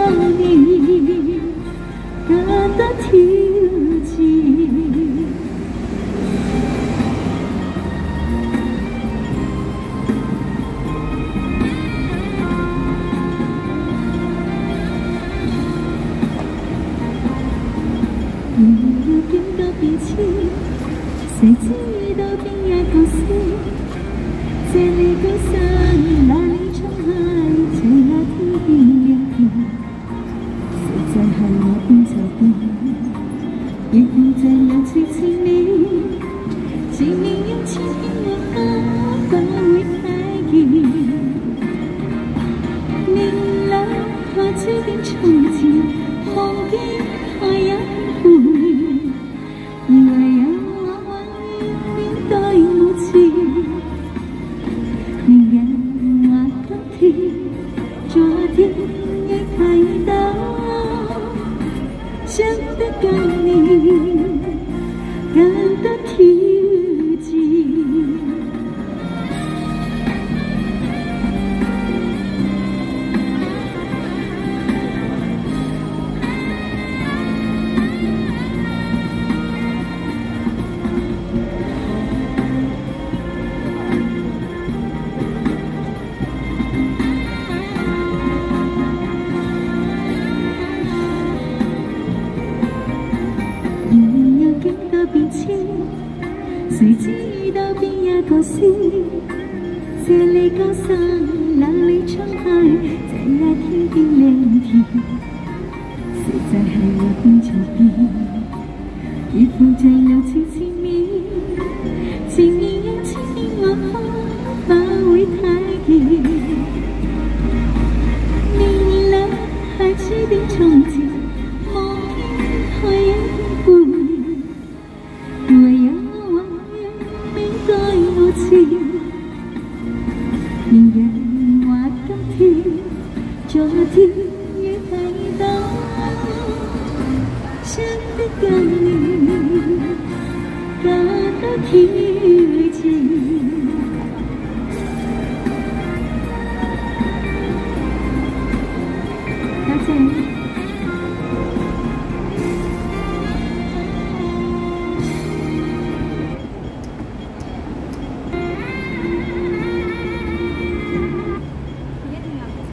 你感到挑战。要見到彼此，誰知道邊一個是這裏高山，哪裏衝開這那天邊亮天，誰在和我邊走邊，亦不再有次次你，請你用輕輕我把會睇見，明亮或這點從前，忘記愛也不會。 以為有我永遠對我似，你讓我今天、昨天亦睇到，想得跟你感到挑戰。 變遷，誰知道邊一個是這裏高山，哪裏衝開這那天邊亮天，誰在喺我邊左邊，亦不再有次次面，情意有千變萬化，不會睇見，明亮還是點從前，望見海也不會。 唯有我永遠對我似，明讓我今天、昨天亦睇到，想得跟你感到挑戰。多謝。